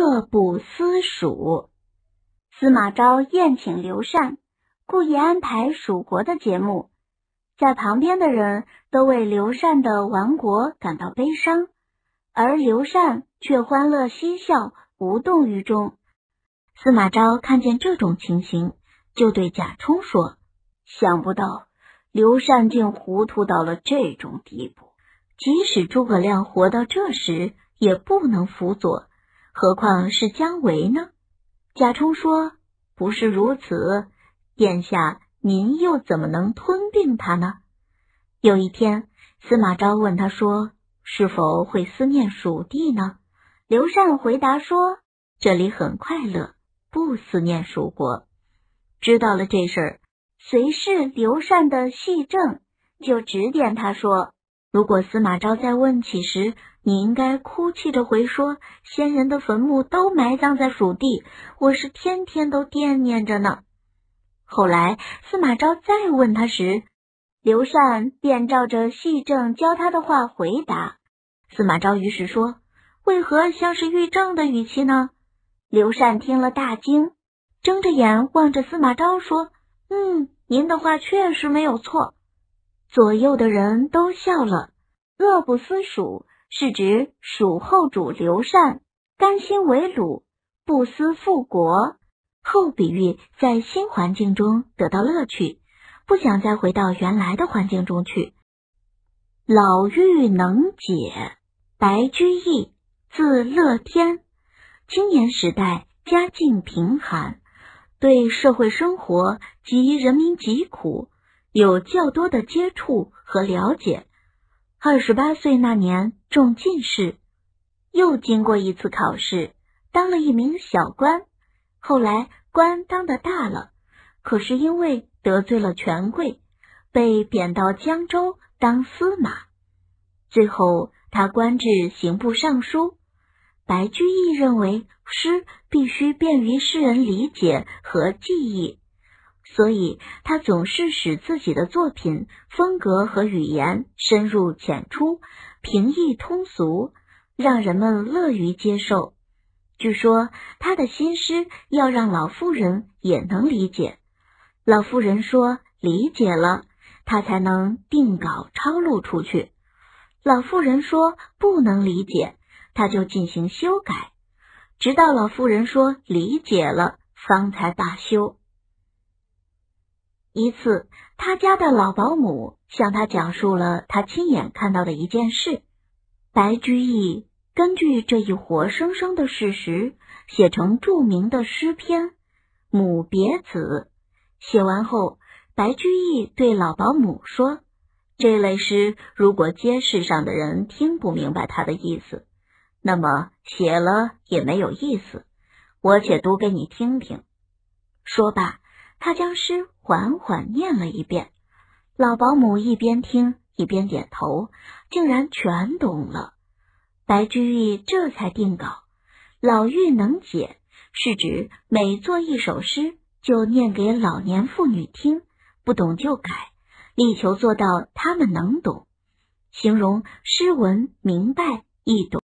乐不思蜀。司马昭宴请刘禅，故意安排蜀国的节目，在旁边的人都为刘禅的亡国感到悲伤，而刘禅却欢乐嬉笑，无动于衷。司马昭看见这种情形，就对贾充说：想不到刘禅竟糊涂到了这种地步，即使诸葛亮活到这时也不能辅佐，何况是姜维呢？贾充说：不是如此，殿下您又怎么能吞并他呢？有一天，司马昭问他说：是否会思念蜀地呢？刘禅回答说：这里很快乐，不思念蜀国。知道了这事儿，随侍刘禅的细正就指点他说：如果司马昭再问起时，你应该哭泣着回说，先人的坟墓都埋葬在蜀地，我是天天都惦念着呢。后来司马昭再问他时，刘禅便照着细正教他的话回答。司马昭于是说：为何像是御正的语气呢？刘禅听了大惊，睁着眼望着司马昭说：您的话确实没有错。左右的人都笑了。乐不思蜀是指蜀后主刘禅甘心为虏，不思复国，后比喻在新环境中得到乐趣，不想再回到原来的环境中去。老妪能解，白居易，字乐天，青年时代家境贫寒，对社会生活及人民疾苦有较多的接触和了解。28岁那年中进士，又经过一次考试，当了一名小官。后来官当得大了，可是因为得罪了权贵，被贬到江州当司马。最后他官至刑部尚书。白居易认为诗必须便于世人理解和记忆，所以他总是使自己的作品风格和语言深入浅出，平易通俗，让人们乐于接受。据说他的新诗要让老妇人也能理解，老妇人说理解了，他才能定稿抄录出去。老妇人说不能理解，他就进行修改，直到老妇人说理解了，方才罢休。一次，他家的老保姆向他讲述了他亲眼看到的一件事。白居易根据这一活生生的事实，写成著名的诗篇《母别子》。写完后，白居易对老保姆说：这类诗如果街市上的人听不明白他的意思，那么写了也没有意思，我且读给你听听。说罢，他将诗缓缓念了一遍，老保姆一边听一边点头，竟然全懂了。白居易这才定稿。老妪能解是指每做一首诗就念给老年妇女听，不懂就改，力求做到他们能懂，形容诗文明白易懂。